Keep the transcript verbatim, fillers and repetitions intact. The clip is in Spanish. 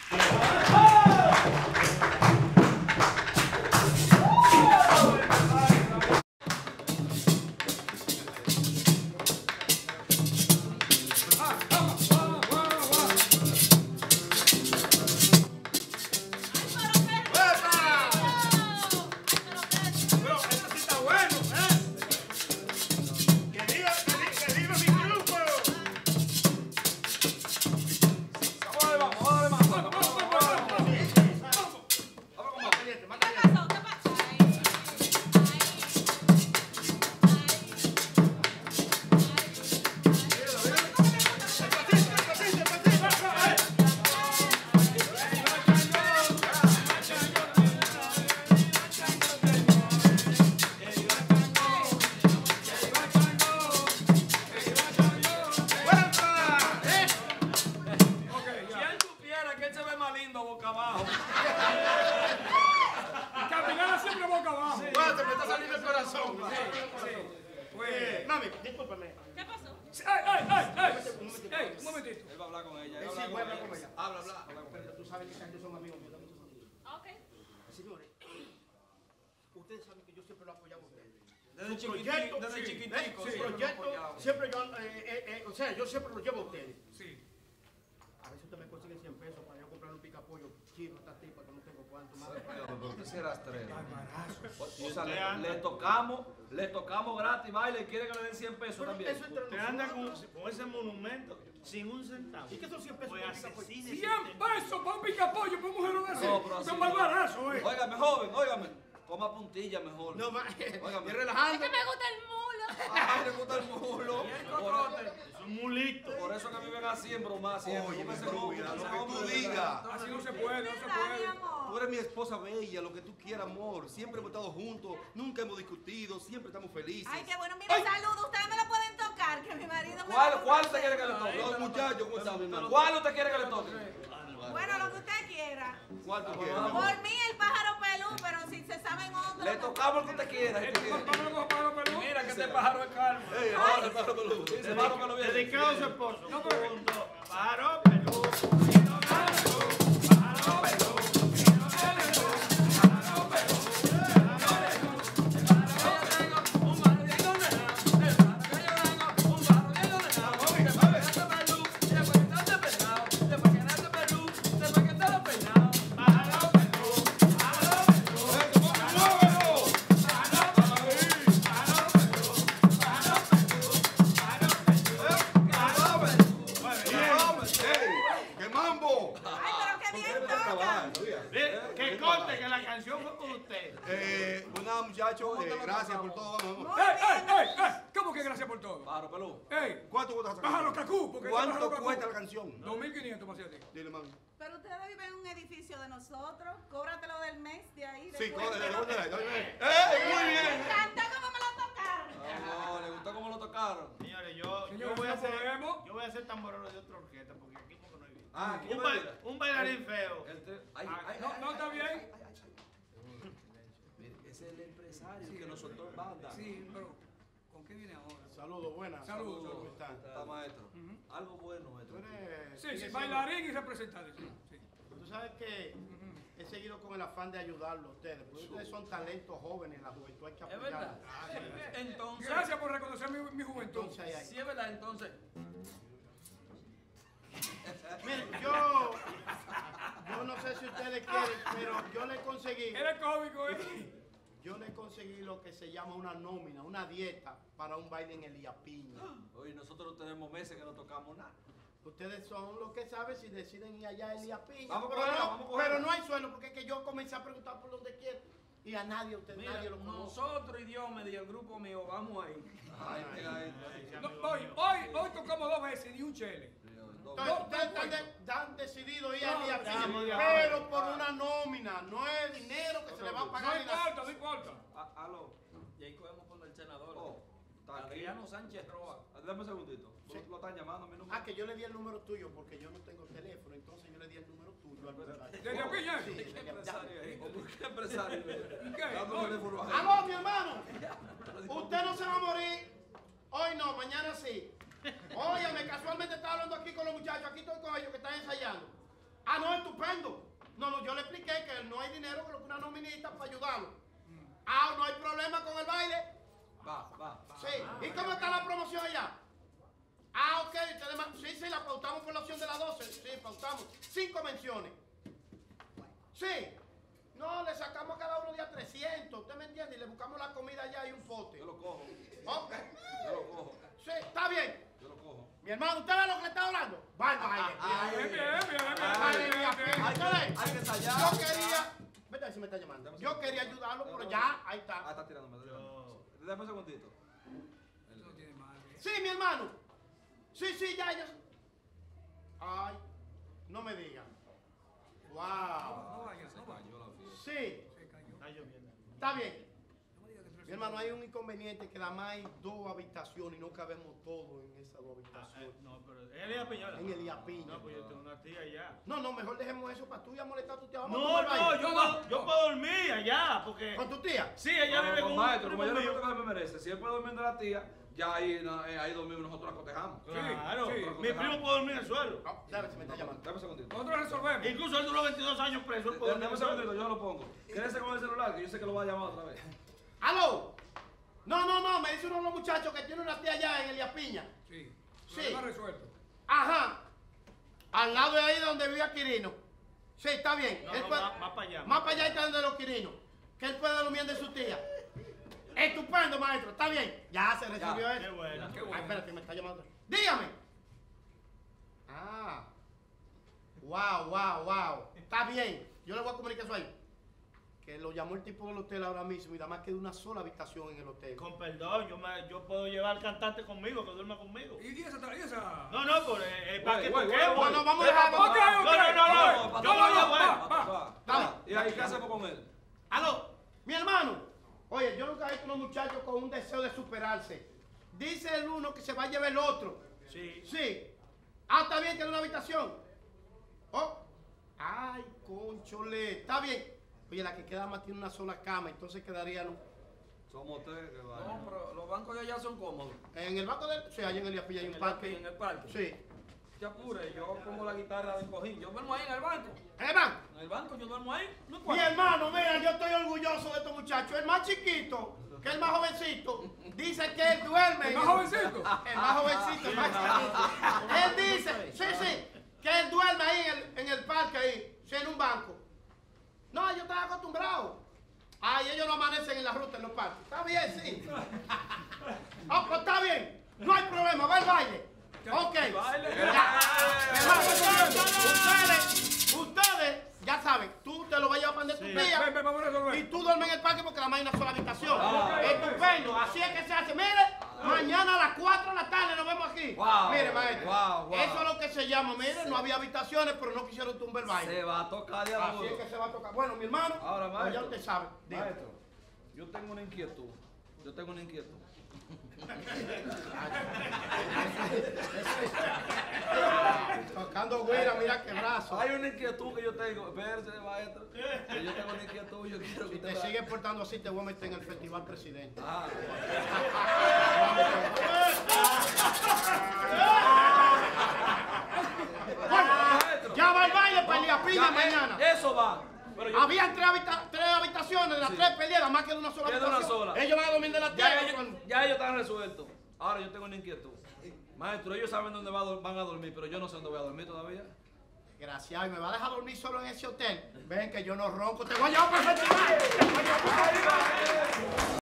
Ustedes saben que yo siempre lo he apoyado a ustedes. Desde chiquitico, desde chiquitico. Su proyecto, siempre yo, eh, eh, eh, o sea, yo siempre lo llevo a ustedes. Sí. A veces usted me consigue cien pesos para yo comprar un picapollo chino, esta tipa que no tengo cuánto más. Pero quisieras tres. O sea, le, le tocamos, le tocamos gratis, baile, y quiere que le den cien pesos también. Usted anda con, con ese monumento sin un centavo. ¿Y qué son cien pesos por picapollo? cien pesos por un picapollo, por un mujer de ese. No, pero así es un barbarazo, eh. Óigame, joven, óigame. Coma puntilla mejor. No, más. Óigame. Relajando. Es que me gusta el mulo. Ay, le gusta el mulo. Es un mulito. Por eso que viven así en broma, siempre. Oye, Como ese rubia, hombre, lo ese que hombre tú de digas. verdad. Así no se puede, no se puede. Tú eres mi esposa bella, lo que tú quieras, amor. Siempre hemos estado juntos, nunca hemos discutido, siempre estamos felices. Ay, qué bueno. Mira, saludos. Ustedes me lo pueden tocar, que mi marido me ¿Cuál, lo cuál usted quiere que le toque? Los muchachos, ¿cómo están, mi hermano? ¿Cuál usted quiere que le toque? Bueno, lo que usted quiera. ¿Cuál tú quieres? Por mí el pájaro pelú, pero si se saben otro. Le tocamos el que usted quiera. si usted quiere. Mira que este pájaro es calvo. Ey, ahora el pájaro peludo. Ese pájaro que lo viene. Dedicado a su esposo. No, pero- Un, dos, pájaro pelú. Pájaro pelú. ¡Qué mambo! Ay, pero qué bien toca. Eh, Que conte que la canción fue por usted. Eh, pues nada, muchachos, eh, gracias por todo. Vamos, vamos. Muy ¡Ey, ey, bien. ey, ey! ¿Cómo que gracias por todo? Pájaro pelú. ¡Ey! ¿Cuánto cuesta esa Bájalo, canción? Cacú, porque bájalo, ¿Cuánto Cacú. cuesta la canción? dos mil quinientos, más así. Dile, mami. Pero ustedes viven en un edificio de nosotros. Cóbratelo del mes de ahí. Sí, después. cógele, cógele, cógele. ¡Eh, muy Me bien! encanta cómo me lo tocaron. No, le gustó cómo lo tocaron. Señores, yo, yo Señores, voy a no ser, podemos. yo voy a ser tamborero de otra orquesta porque aquí porque no hay vida. Ah, aquí Un, me ba- mira. un bailarín feo. El te- ay, Ah, ay, No, ay, no ay, está ay, bien. ay, ay, ay. Mire, ese es el empresario que nos soltó en banda. Sí, pero ¿con qué viene ahora? Saludos, buenas. Saludos. ¿Cómo están? Está maestro. Algo bueno, maestro. Tú eres- Sí, sigue sí, siendo- bailarín y representante, sí. sí. Tú sabes que he seguido con el afán de ayudarlo a ustedes, porque ustedes son talentos jóvenes en la juventud, hay que Es verdad. apoyarlos. Entonces, Gracias por reconocer mi, mi juventud. Entonces, ahí, ahí. sí es verdad, entonces. Miren, yo, yo no sé si ustedes quieren, pero yo le conseguí, Eres cómico, ¿eh? yo le conseguí lo que se llama una nómina, una dieta para un baile en Elías Piña. Oye, nosotros no tenemos meses que no tocamos nada. Ustedes son los que saben si deciden ir allá a Elías Piña. Vamos a pero, cogerla, no, vamos a cogerla. pero no hay suelo, porque es que yo comencé a preguntar por donde quiera y a nadie, usted, Mira, nadie lo conoce. nosotros y Diomedes y el grupo mío vamos ahí. Ay, mira esto. No, hoy, hoy, hoy tocamos dos veces, ni un chele. Entonces, No, ustedes no, están, de- están decididos ir a No, Elías estamos de Piña, acuerdo. pero por una nómina, no es dinero que se le va a No pagar. ni nada. importa, no importa. A- Aló, y ahí cogemos con el senador. Oh, está aquí. Adriano Sánchez Roa. Dame un segundito. Sí. Lo están llamando a mi número. Ah, que yo le di el número tuyo porque yo no tengo teléfono, entonces yo le di el número tuyo al muchacho. ¿De Elías Piña? Sí, ¿Qué ya- empresario es? ¿Cómo que empresario? ¿Y qué? Dame No. un teléfono ahí. ¡Aló, mi hermano! Usted no se va a morir. Hoy no, mañana sí. Óyeme, casualmente estaba hablando aquí con los muchachos. Aquí estoy con ellos que están ensayando. Ah, no, estupendo. No, no, yo le expliqué que no hay dinero, pero que una nominita para ayudarlo. Ah, no hay problema con el baile. Va, va. Sí. ¿Y cómo está la promoción allá? Ah, ok. Ustedes ma- sí, sí, la pautamos por la opción de las doce. Sí, pautamos. Cinco menciones. Sí. No, le sacamos a cada uno de a trescientos. ¿Usted me entiende? Y le buscamos la comida allá y un pote. Yo lo cojo. Ok. Yo lo cojo. Sí, está bien. Yo lo cojo. Mi hermano, ¿usted ve lo que le está hablando? Va al baile. Bien, bien, bien, bien, Baile, bien, mira, bien, bien. Hay que, ustedes, hay que ensayar. Yo quería. Vete a ver si me está llamando. Yo quería ayudarlo, pero ya, ahí Ah, está. está tirándome. está tirándome. Dame un segundito. Eso no tiene madre. Sí, mi hermano. Sí, sí, ya, ya. Ay, no me digan. Wow. No vayas, no vayas. Sí, Se cayó. Está lloviendo. está bien. No me digas que tú eres Mi hermano, hay un inconveniente que nada más hay dos habitaciones y no cabemos todos en esas dos Ah, eh, habitaciones. no, pero es Elías Piñola. En Elías Piña. No, pues yo tengo una tía allá. No, no, mejor dejemos eso para tú ya molestar a tu tía. Vamos a No, tomar no, baile. yo, puedo, yo puedo dormir allá, porque... ¿Con tu tía? Sí, ella vive con un maestro, primo como yo le mío. pregunto que me merece. Si él puede dormir de la tía, ya ahí, no, eh, ahí dormimos nosotros la cotejamos. Claro, Sí, mi primo puede dormir en el suelo. No, dale, si me está llamando. Dame un segundito. Nosotros resolvemos. Incluso él duró veintidós años preso. Él puede Dame dormir en un el suelo. segundito, yo lo pongo. Quédese con el celular, que yo sé que lo va a llamar otra vez. ¡Aló! No, no, no, me dice uno de los muchachos que tiene una tía allá en Elías Piña. Sí. Sí. Problema resuelto. Ajá. Al lado de ahí donde vive Quirino. Sí, está bien. No, Él no, puede- más- más para allá, Más más para allá está donde los Quirinos. Que él puede dormir de su tía. Estupendo, maestro. Está bien. Ya se resolvió Ya, eso. Qué bueno. Qué Ay, bueno. espérate, me está llamando. Dígame. Ah. Wow, wow, wow. Está bien. Yo le voy a comunicar eso ahí. Que lo llamó el tipo del hotel ahora mismo y nada más queda una sola habitación en el hotel. Con perdón, yo, me, yo puedo llevar al cantante conmigo, que duerma conmigo. ¿Y y esa? ¿Y esa? No, no, por, eh, eh, para Güey, que güey, toquemos. güey, Bueno, vamos a Eh, dejar. papá, Ok, ok. No, no, no, no. Papá, Yo lo papá, llevo a él. va, va. papá. Dale. ¿Y ahí qué hacemos con él? Aló, mi hermano. Oye, yo nunca he visto unos muchachos con un deseo de superarse. Dice el uno que se va a llevar el otro. Sí. Sí. Ah, está bien, tiene una habitación. Oh. Ay, conchole. Está bien. Oye, la que queda más tiene una sola cama, entonces quedarían Somos tres que No, vaya. pero los bancos de allá son cómodos. en el banco del. Sí, allá en Elías Piña hay En un el parque. En el parque. Sí. Te apure, yo pongo la guitarra del cojín. Yo duermo ahí en el banco. Hermano, En el banco yo duermo ahí. No mi puedo. hermano, mira, yo estoy orgulloso de estos muchachos. El más chiquito, que el más jovencito, dice que él duerme. ¿El en más jovencito? El más jovencito, el más chiquito. Él dice, sí, sí, que él duerme ahí en el, en el parque, ahí, sí, en un banco. No, yo estaba acostumbrado. Ay, ellos no amanecen en la ruta, en los parques. Está bien, sí. Ah, pues está bien. No hay problema, va al baile. Ok. Baile. Ya. Hermano, ustedes, ustedes, ya saben, tú te lo vas a llevar para donde tu Sí. tía. Ven, ven, vamos a resolver. Y tú duermes en el parque porque la más hay una sola habitación. Ah. Estupendo, así es que se hace. Mire, mañana a las cuatro de la tarde nos vemos aquí. Wow, Mire, maestro, wow, wow. eso es lo que se llama. Mire, no había habitaciones, pero no quisieron tumbar el baile. Se va a tocar de Así duro. es que se va a tocar. Bueno, mi hermano, Ahora, pues ya maestro. usted sabe. Diga. Maestro, yo tengo una inquietud. Yo tengo una inquietud. Tocando güera, mira qué brazo. Hay una inquietud que yo tengo. Espérese, maestro. Que yo tengo una inquietud y yo quiero que Si te usted la- sigues portando así, te voy a meter en el Festival Presidente. Ah, Bueno, maestro. ya va el baile para Elías Piña Ya, mañana. eh, Eso va. Pero yo, Habían tres, habita- tres habitaciones, las Sí. tres peleadas, más que de una sola Queda una habitación. sola. Ellos van a dormir de la ya, tierra. ellos, cuando- ya ellos están resueltos. Ahora yo tengo una inquietud. Maestro, ellos saben dónde va a dor- van a dormir, pero yo no sé dónde voy a dormir todavía. Gracias, y me va a dejar dormir solo en ese hotel. Ven que yo no ronco, te voy a llevar para el festival.